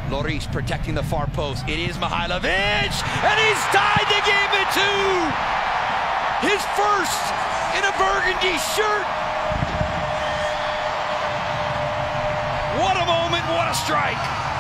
Lloris protecting the far post. It is Mihailovic, and he's tied the game at 2. His first in a burgundy shirt. What a moment, what a strike.